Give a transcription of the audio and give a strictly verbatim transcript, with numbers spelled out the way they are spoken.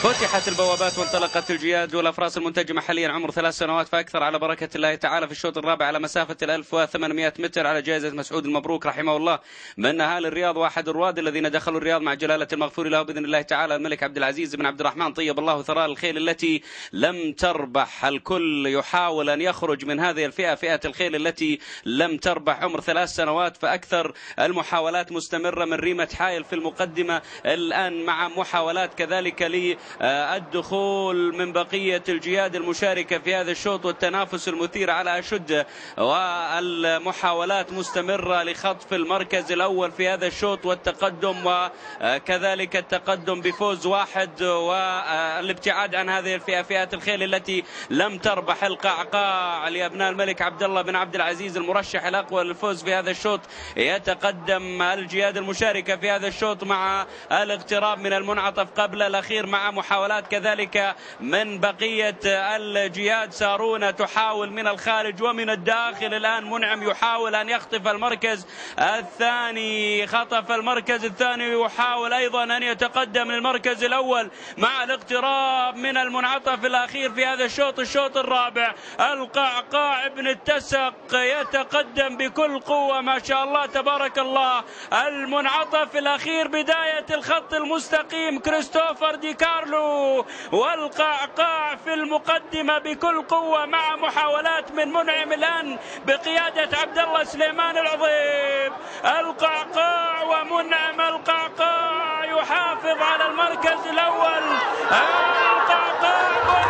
فتحت البوابات وانطلقت الجياد والأفراس المنتجمة حاليا عمر ثلاث سنوات فأكثر على بركة الله تعالى في الشوط الرابع على مسافة ألف وثمانمائة متر على جائزة مسعود المبروك رحمه الله من أهالي الرياض، واحد الرواد الذين دخلوا الرياض مع جلالة المغفور له بإذن الله تعالى الملك عبد العزيز بن عبد الرحمن طيب الله ثراء الخيل التي لم تربح. الكل يحاول أن يخرج من هذه الفئة، فئة الخيل التي لم تربح عمر ثلاث سنوات فأكثر. المحاولات مستمرة من ريمة حائل في المقدمة الآن مع محاولات كذلك للدخول من بقية الجياد المشاركة في هذا الشوط والتنافس المثير على أشده، والمحاولات مستمرة لخطف المركز الأول في هذا الشوط والتقدم وكذلك التقدم بفوز واحد والابتعاد عن هذه الفئة، فئة الخيل التي لم تربح. القعقاع لأبناء الملك عبد الله بن عبد العزيز المرشح الأقوى للفوز في هذا الشوط، يتقدم الجياد المشاركة في هذا الشوط مع الاقتراب من المنعطف قبل الأخير مع محاولات كذلك من بقية الجياد. سارونة تحاول من الخارج ومن الداخل، الآن منعم يحاول أن يخطف المركز الثاني، خطف المركز الثاني ويحاول أيضا أن يتقدم للمركز الأول مع الاقتراب من المنعطف الأخير في هذا الشوط. الشوط الرابع القعقاع ابن التسق يتقدم بكل قوة ما شاء الله تبارك الله. المنعطف الأخير بداية الخط المستقيم كريستوفر دي كارلو، والقعقاع في المقدمة بكل قوة مع محاولات من منعم الآن بقيادة عبد الله سليمان العظيم. القعقاع ومنعم، القعقاع يحافظ على المركز الأول. القعقاع